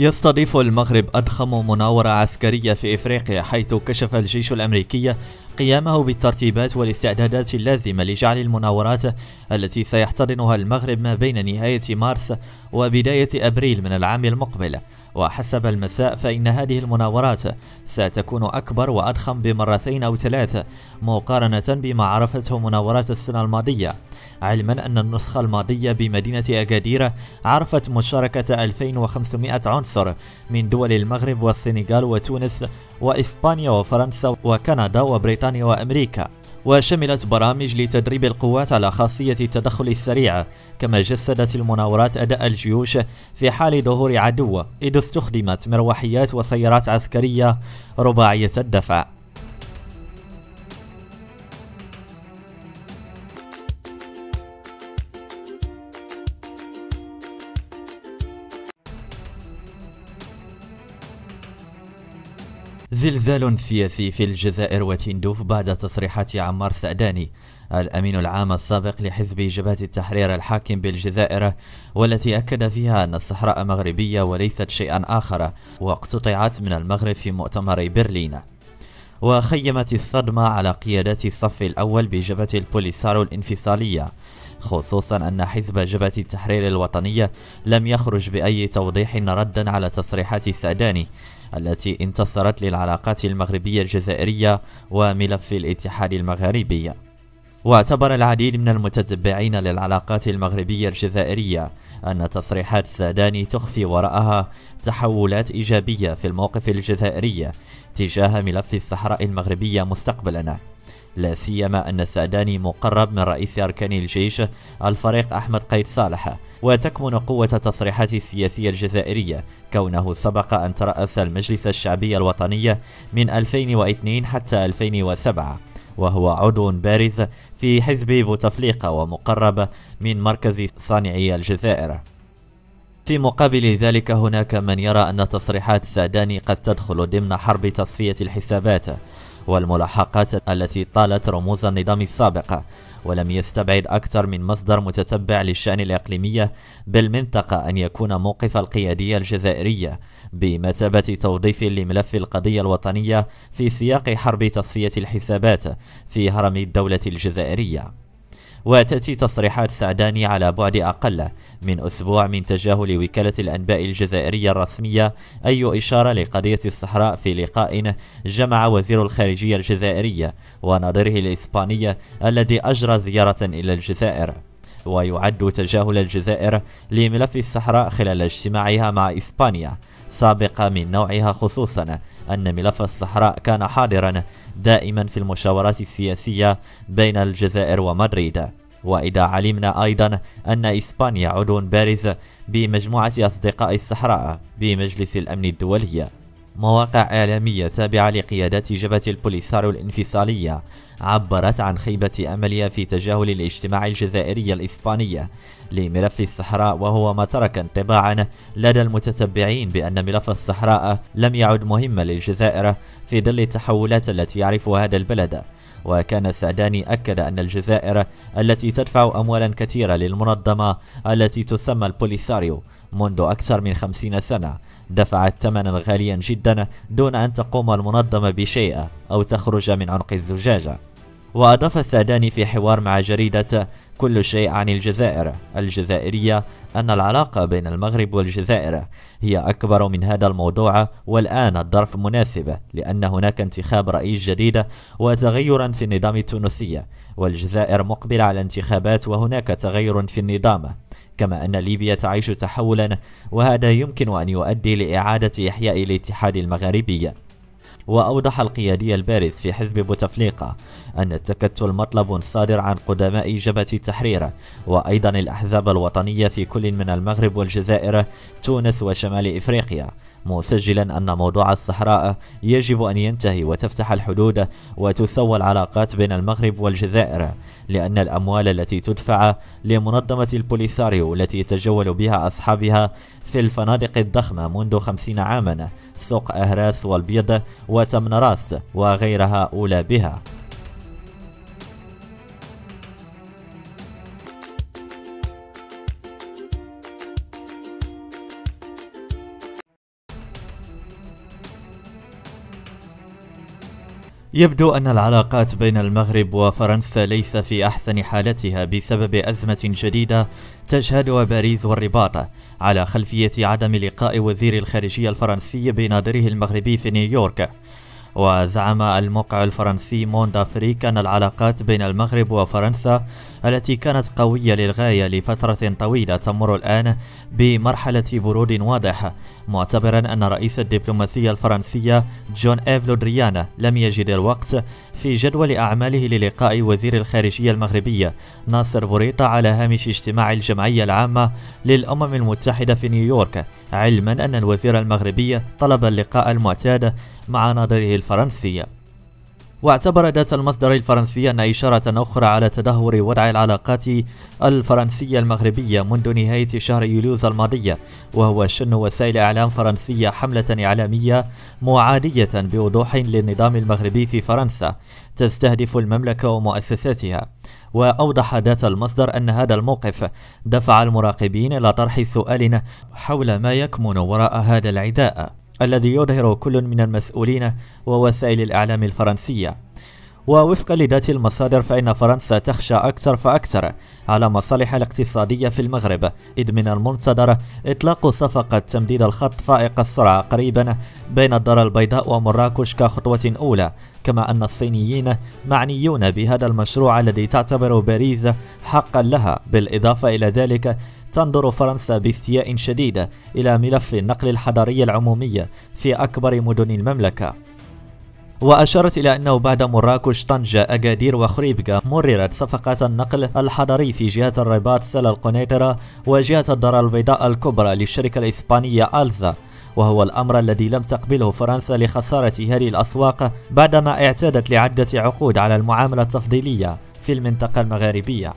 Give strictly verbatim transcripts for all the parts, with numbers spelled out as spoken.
يستضيف المغرب أضخم مناورة عسكرية في إفريقيا، حيث كشف الجيش الأمريكي قيامه بالترتيبات والاستعدادات اللازمة لجعل المناورات التي سيحتضنها المغرب ما بين نهاية مارس وبداية أبريل من العام المقبل. وحسب المساء فإن هذه المناورات ستكون أكبر وأضخم بمرتين أو ثلاث مقارنة بما عرفته مناورات السنة الماضية، علما أن النسخة الماضية بمدينة أكادير عرفت مشاركة ألفين وخمسمائة عنصر من دول المغرب والسنغال وتونس وإسبانيا وفرنسا وكندا وبريطانيا وأمريكا، وشملت برامج لتدريب القوات على خاصية التدخل السريع. كما جسدت المناورات أداء الجيوش في حال ظهور عدو، إذ استخدمت مروحيات وسيارات عسكرية رباعية الدفع. زلزال سياسي في الجزائر وتندوف بعد تصريحات عمار سعداني الأمين العام السابق لحزب جبهة التحرير الحاكم بالجزائر، والتي أكد فيها أن الصحراء مغربية وليست شيئا آخر، واقتطعت من المغرب في مؤتمر برلين. وخيمت الصدمة على قيادات الصف الأول بجبهة البوليساريو الانفصالية، خصوصا أن حزب جبهة التحرير الوطنية لم يخرج بأي توضيح ردا على تصريحات السعداني التي انتصرت للعلاقات المغربية الجزائرية وملف الاتحاد المغاربي. واعتبر العديد من المتتبعين للعلاقات المغربية الجزائرية أن تصريحات السعداني تخفي وراءها تحولات إيجابية في الموقف الجزائري تجاه ملف الصحراء المغربية مستقبلا، لا سيما أن السعداني مقرب من رئيس أركان الجيش الفريق أحمد قيد صالح. وتكمن قوة تصريحات السياسية الجزائرية كونه سبق أن ترأس المجلس الشعبي الوطني من ألفين واثنين حتى ألفين وسبعة، وهو عضو بارز في حزب بوتفليقة ومقرب من مركز صانعي الجزائر. في مقابل ذلك هناك من يرى أن تصريحات السعداني قد تدخل ضمن حرب تصفية الحسابات والملاحقات التي طالت رموز النظام السابق، ولم يستبعد أكثر من مصدر متتبع للشأن الإقليمي بالمنطقة أن يكون موقف القيادية الجزائرية بمثابة توظيف لملف القضية الوطنية في سياق حرب تصفية الحسابات في هرم الدولة الجزائرية. وتأتي تصريحات سعداني على بعد أقل من أسبوع من تجاهل وكالة الأنباء الجزائرية الرسمية أي إشارة لقضية الصحراء في لقاء جمع وزير الخارجية الجزائرية ونظيره الإسباني الذي أجرى زيارة إلى الجزائر. ويعد تجاهل الجزائر لملف الصحراء خلال اجتماعها مع إسبانيا سابقة من نوعها، خصوصا أن ملف الصحراء كان حاضرا دائما في المشاورات السياسية بين الجزائر ومدريد. وإذا علمنا أيضا أن إسبانيا عضو بارز بمجموعة أصدقاء الصحراء بمجلس الأمن الدولي. مواقع إعلامية تابعة لقيادات جبهة البوليساريو الانفصالية عبرت عن خيبة أملها في تجاهل الاجتماع الجزائري الإسباني لملف الصحراء، وهو ما ترك انطباعا لدى المتتبعين بأن ملف الصحراء لم يعد مهما للجزائر في ظل التحولات التي يعرفها هذا البلد. وكان السعداني أكد أن الجزائر التي تدفع أموالا كثيرة للمنظمة التي تسمى البوليساريو منذ أكثر من خمسين سنة دفعت ثمنا غاليا جدا دون أن تقوم المنظمة بشيء أو تخرج من عنق الزجاجة. وأضاف السعداني في حوار مع جريدة كل شيء عن الجزائر الجزائرية أن العلاقة بين المغرب والجزائر هي أكبر من هذا الموضوع، والآن الظرف مناسب لأن هناك انتخاب رئيس جديد وتغيرا في النظام التونسي، والجزائر مقبلة على انتخابات وهناك تغير في النظام، كما أن ليبيا تعيش تحولا وهذا يمكن أن يؤدي لإعادة إحياء الاتحاد المغاربي. وأوضح القيادي البارز في حزب بوتفليقة أن التكتل مطلب صادر عن قدماء جبهة التحرير وأيضا الأحزاب الوطنية في كل من المغرب والجزائر تونس وشمال إفريقيا، مسجلا أن موضوع الصحراء يجب أن ينتهي وتفتح الحدود وتسوى العلاقات بين المغرب والجزائر، لأن الأموال التي تدفع لمنظمة البوليساريو التي يتجول بها أصحابها في الفنادق الضخمة منذ خمسين عاما، سوق أهراس والبيض وتمنراست وغيرها أولى بها. يبدو أن العلاقات بين المغرب وفرنسا ليس في أحسن حالتها بسبب أزمة جديدة تشهدها باريس والرباط على خلفية عدم لقاء وزير الخارجية الفرنسي بنظيره المغربي في نيويورك. وزعم الموقع الفرنسي موند أفريك أن العلاقات بين المغرب وفرنسا التي كانت قوية للغاية لفترة طويلة تمر الآن بمرحلة برود واضح، معتبرا أن رئيس الدبلوماسية الفرنسية جون إيف لو دريان لم يجد الوقت في جدول أعماله للقاء وزير الخارجية المغربية ناصر بوريطة على هامش اجتماع الجمعية العامة للأمم المتحدة في نيويورك، علما أن الوزير المغربي طلب اللقاء المعتاد مع نظيره الفرنسي. واعتبر ذات المصدر الفرنسي أن إشارة أخرى على تدهور وضع العلاقات الفرنسية المغربية منذ نهاية شهر يوليو الماضي، وهو شن وسائل إعلام فرنسية حملة إعلامية معادية بوضوح للنظام المغربي في فرنسا تستهدف المملكة ومؤسساتها. وأوضح ذات المصدر أن هذا الموقف دفع المراقبين إلى طرح سؤال حول ما يكمن وراء هذا العداء الذي يظهر كل من المسؤولين ووسائل الإعلام الفرنسية. ووفقا لذات المصادر فإن فرنسا تخشى أكثر فأكثر على مصالحها الاقتصادية في المغرب، إذ من المنتظر إطلاق صفقة تمديد الخط فائق السرعة قريبا بين الدار البيضاء ومراكش كخطوة أولى، كما أن الصينيين معنيون بهذا المشروع الذي تعتبر باريس حقا لها. بالإضافة إلى ذلك تنظر فرنسا باستياء شديد إلى ملف النقل الحضري العمومي في أكبر مدن المملكة. وأشارت إلى أنه بعد مراكش، طنجة، أكادير وخريبكا مررت صفقات النقل الحضري في جهة الرباط، سلا القنيطرة، وجهة الدار البيضاء الكبرى للشركة الإسبانية ألزا، وهو الأمر الذي لم تقبله فرنسا لخسارة هذه الأسواق بعدما اعتادت لعدة عقود على المعاملة التفضيلية في المنطقة المغاربية.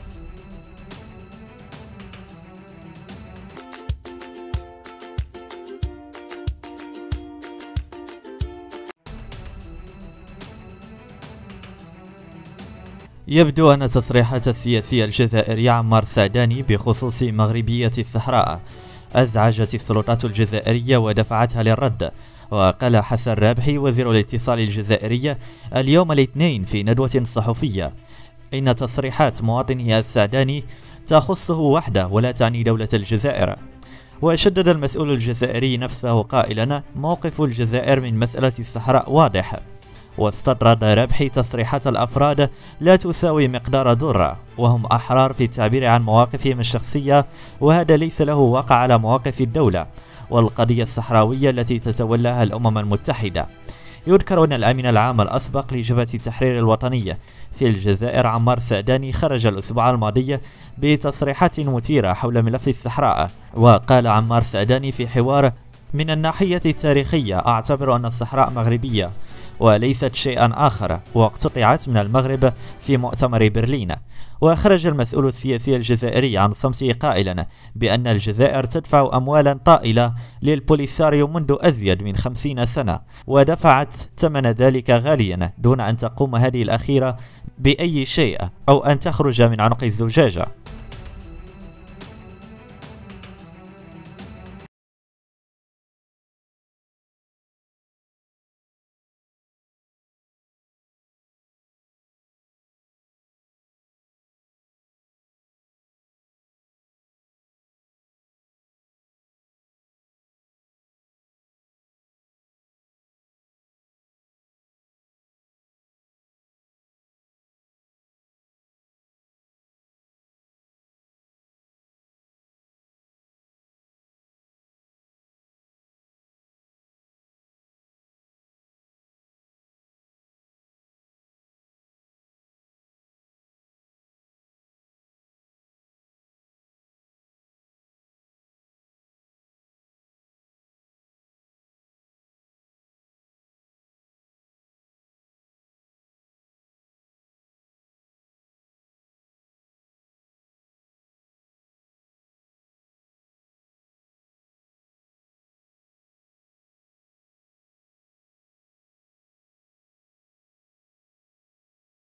يبدو أن تصريحات السياسي الجزائري عمار السعداني بخصوص مغربية الصحراء أزعجت السلطات الجزائرية ودفعتها للرد. وقال حسن رابحي وزير الاتصال الجزائري اليوم الاثنين في ندوة صحفية إن تصريحات مواطنه السعداني تخصه وحده ولا تعني دولة الجزائر. وشدد المسؤول الجزائري نفسه قائلا موقف الجزائر من مسألة الصحراء واضح. واستطرد رابحي تصريحات الأفراد لا تساوي مقدار ذرة، وهم أحرار في التعبير عن مواقفهم الشخصية، وهذا ليس له وقع على مواقف الدولة والقضية الصحراوية التي تتولاها الأمم المتحدة. يذكر أن الأمين العام الأسبق لجبهة التحرير الوطنية في الجزائر عمار السعداني خرج الأسبوع الماضي بتصريحات مثيرة حول ملف الصحراء. وقال عمار السعداني في حوار: من الناحية التاريخية أعتبر أن الصحراء مغربية وليست شيئا آخر، واقتطعت من المغرب في مؤتمر برلين. وخرج المسؤول السياسي الجزائري عن صمته قائلا بأن الجزائر تدفع أموالا طائلة للبوليساريو منذ أزيد من خمسين سنة، ودفعت ثمن ذلك غاليا دون أن تقوم هذه الأخيرة بأي شيء أو أن تخرج من عنق الزجاجة.